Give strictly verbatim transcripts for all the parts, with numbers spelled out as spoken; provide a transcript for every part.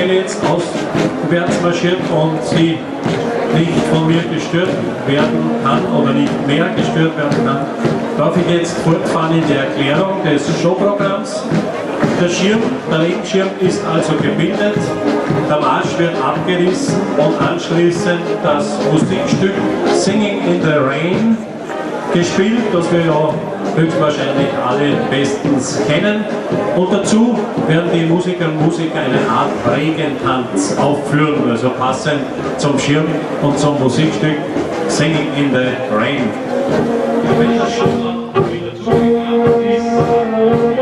Orgel jetzt auswärts marschiert und sie nicht von mir gestört werden kann oder nicht mehr gestört werden kann, darf ich jetzt fortfahren in der Erklärung des Showprogramms. Der Schirm, der Regenschirm ist also gebildet, der Marsch wird abgerissen und anschließend das Musikstück Singing in the Rain gespielt, das wir ja höchstwahrscheinlich alle bestens kennen. Und dazu werden die Musikerinnen und Musiker eine Art Regentanz aufführen, also passend zum Schirm und zum Musikstück Singing in the Rain. Wenn das schon wieder zugegeben ist,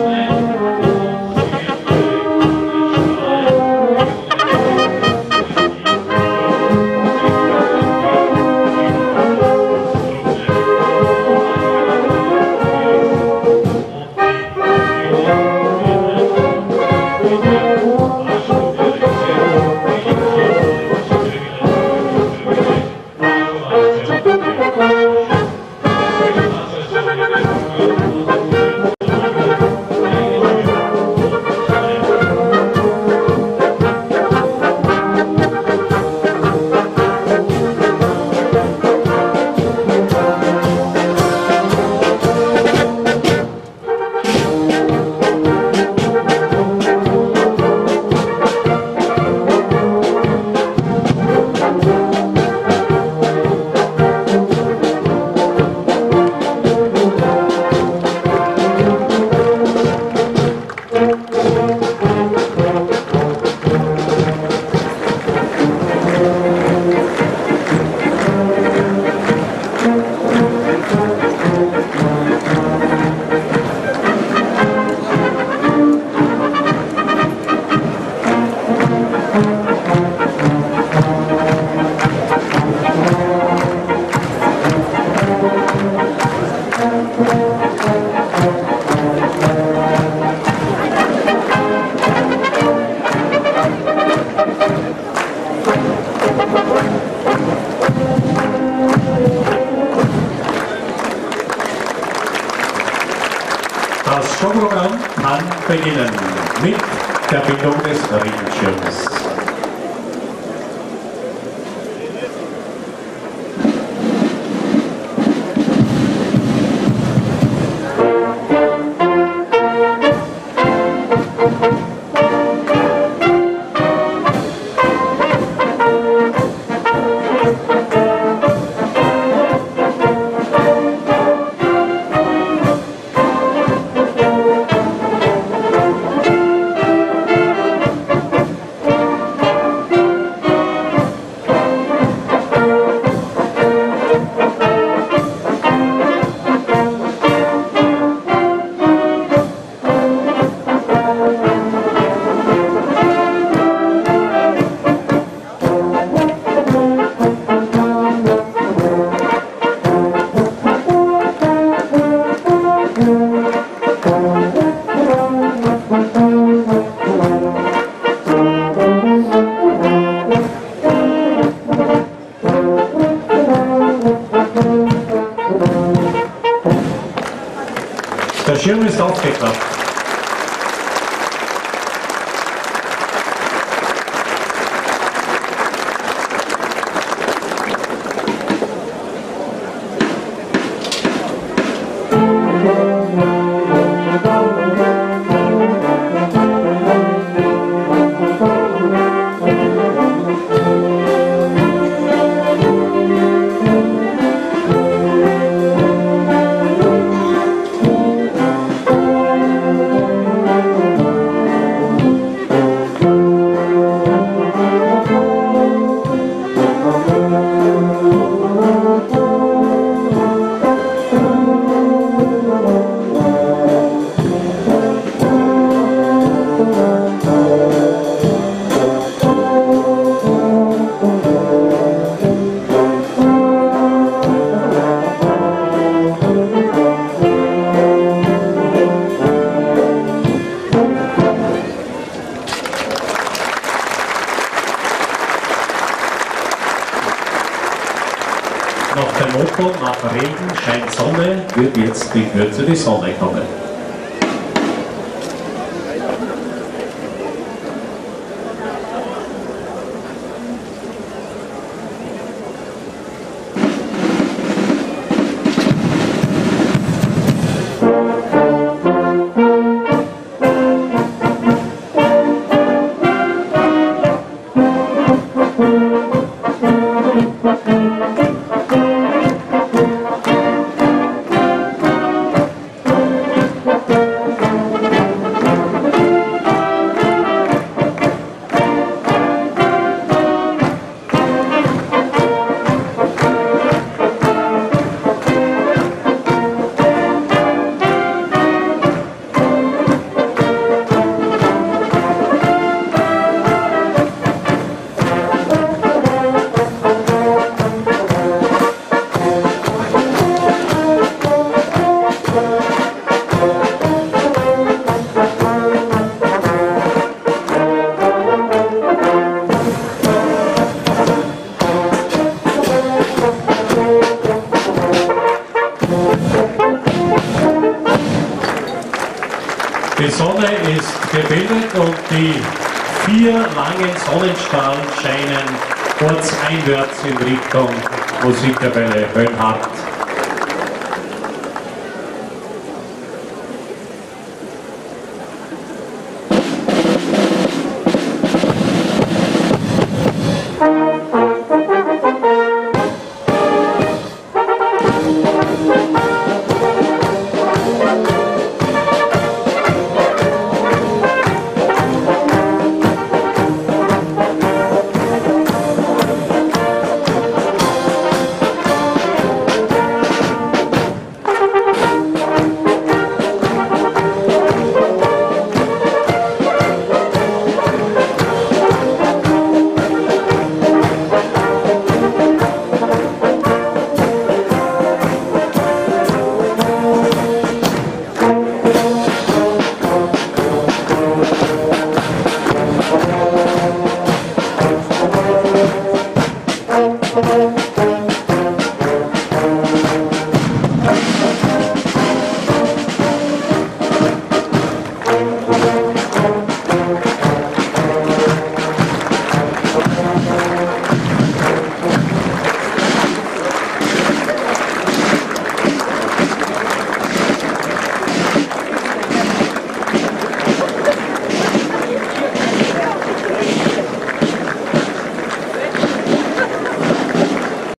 das Showprogramm kann beginnen mit der Bildung des Regenschirms. Der Schirm ist aufgeklappt. Nach dem Motto, nach Regen scheint Sonne, wird jetzt in Kürze die Sonne kommen. Die Sonne ist gebildet und die vier langen Sonnenstrahlen scheinen ortseinwärts in Richtung Musikkapelle Höhenhardt.